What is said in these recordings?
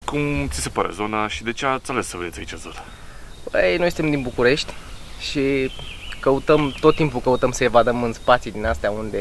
Cum ți se pare zona și de ce ați ales să veniți aici în zonă? Păi, noi suntem din București și tot timpul căutăm să evadăm în spații din astea unde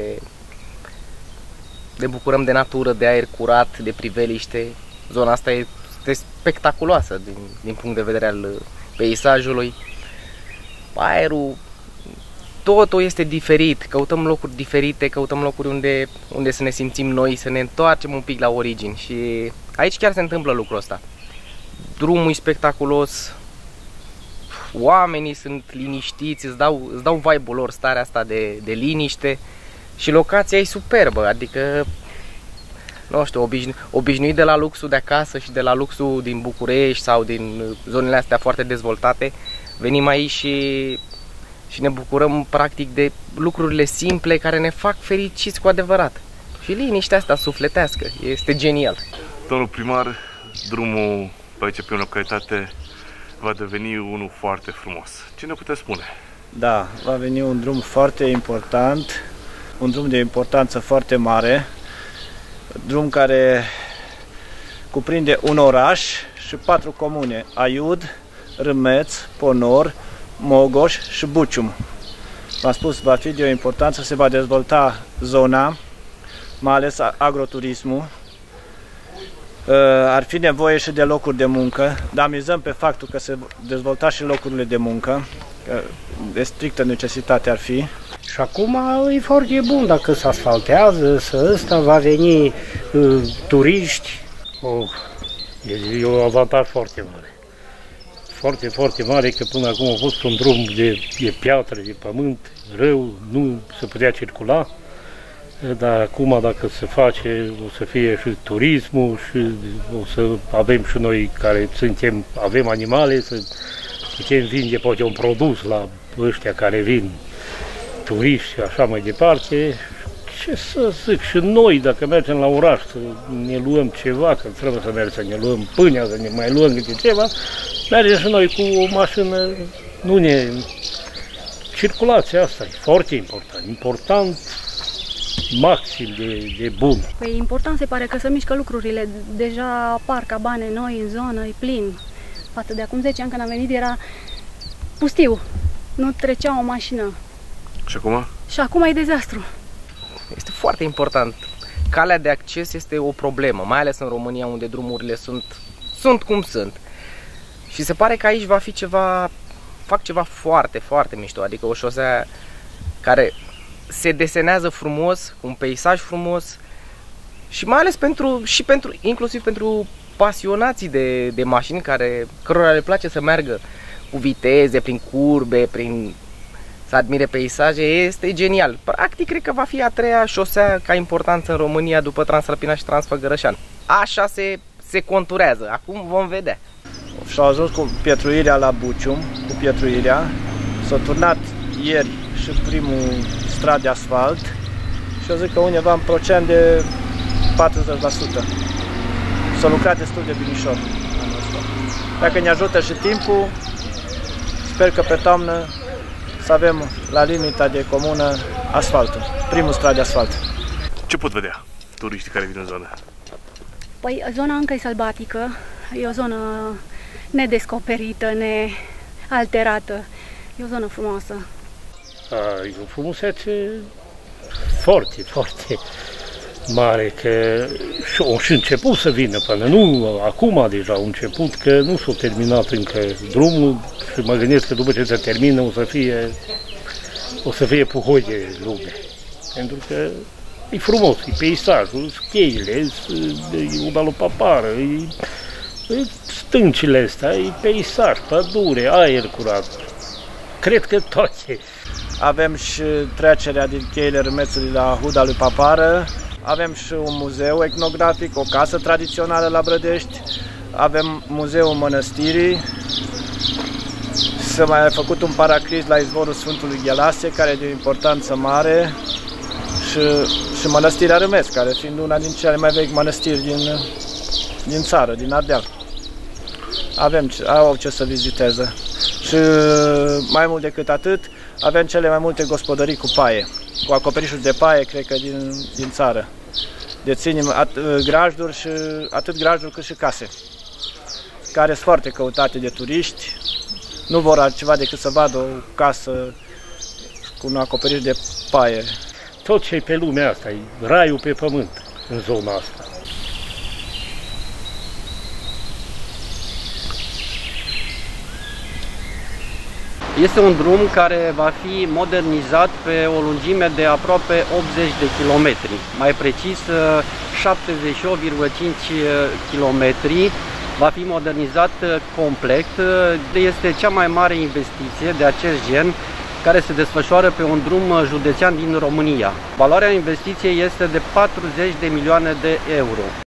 ne bucurăm de natură, de aer curat, de priveliște. Zona asta este spectaculoasă din punct de vedere al peisajului. Aerul, totul este diferit, căutăm locuri diferite, căutăm locuri unde să ne simțim noi, să ne întoarcem un pic la origini și aici chiar se întâmplă lucrul ăsta. Drumul e spectaculos, oamenii sunt liniștiți, îți dau vibe-ul lor, starea asta de liniște și locația e superbă, adică nu știu, obișnuit de la luxul de acasă și de la luxul din București sau din zonele astea foarte dezvoltate, venim aici și ne bucurăm practic de lucrurile simple care ne fac fericiți cu adevărat. Și liniștea asta sufletească, este genial. Domnul primar, drumul pe aici, pe o localitate, va deveni unul foarte frumos. Ce ne puteți spune? Da, va veni un drum foarte important, un drum de importanță foarte mare, drum care cuprinde un oraș și 4 comune, Aiud, Râmeț, Ponor, Mogoș și Bucium. V-am spus, va fi de o importanță, se va dezvolta zona, mai ales agroturismul. Ar fi nevoie și de locuri de muncă, dar mizăm pe faptul că se dezvolta și locurile de muncă, că de strictă necesitate ar fi. Și acum e foarte bun dacă se asfaltează, ăsta va veni turiști. E un avantaj foarte mare. Foarte, foarte mare, că până acum a fost un drum de piatră, de pământ, rău, nu se putea circula. Dar acum, dacă se face, o să fie și turismul și o să avem și noi care avem animale, să putem vinde poate un produs la ăștia care vin, turiști și așa mai departe. Ce să zic, și noi, dacă mergem la oraș să ne luăm ceva, că trebuie să mergem să ne luăm pâinea, să ne mai luăm câte ceva, mergem și noi cu o mașină, nu ne... Circulația asta e foarte important, maxim de bun. Păi important se pare că se mișcă lucrurile, deja apar cabane noi în zonă, e plin. Față de acum 10 ani când am venit era pustiu, nu trecea o mașină. Și acum? Și acum e dezastru. Este foarte important. Calea de acces este o problemă, mai ales în România unde drumurile sunt cum sunt. Și se pare că aici va fi fac ceva foarte, foarte mișto, adică o șosea care se desenează frumos, cu un peisaj frumos și mai ales inclusiv pentru pasionații de mașini cărora le place să meargă cu viteze, prin curbe, să admire peisaje, este genial. Practic, cred că va fi a 3-a șosea ca importanță în România după Transalpina și Transfăgărășan. Așa se conturează, acum vom vedea. Și-au ajuns cu pietruirea la Bucium, s-a turnat ieri și primul strat de asfalt și eu zic că undeva în procent de 40%. S-a lucrat destul de binișor. Dacă ne ajută și timpul, sper că pe toamnă să avem la limita de comună asfaltul, primul strat de asfalt. Ce pot vedea turiștii care vin în zonă? Păi zona încă e sălbatică, e o zonă nedescoperită, nealterată, e o zonă frumoasă. E o frumusețe foarte, foarte mare, că și început să vină până, nu acum deja au început, că nu s-a terminat încă drumul și mă gândesc că după ce se termină o să fie puhoi de lume. Pentru că e frumos, e peisajul, cheile, e Udalul Papară, e stâncile astea, e peisaj, pădure, aer curat. Cred că toate. Avem și trecerea din cheile Râmețului la Huda lui Papară, avem și un muzeu etnografic, o casă tradițională la Brădești, avem muzeul mănăstirii, s-a mai făcut un paraclis la izvorul Sfântului Ghelase, care e de o importanță mare, și mănăstirea Râmeț, care fiind una din cele mai vechi mănăstiri din țară, din Ardeal. Au ce să viziteze. Și mai mult decât atât, avem cele mai multe gospodării cu paie, cu acoperișuri de paie, cred că din țară. Deținem grajduri, și atât grajduri cât și case. care sunt foarte căutate de turiști. Nu vor altceva decât să vadă o casă cu un acoperiș de paie. Tot ce e pe lumea asta, e raiul pe pământ în zona asta. Este un drum care va fi modernizat pe o lungime de aproape 80 de kilometri, mai precis 78,5 km. Va fi modernizat complet. Este cea mai mare investiție de acest gen care se desfășoară pe un drum județean din România. Valoarea investiției este de 40 de milioane de euro.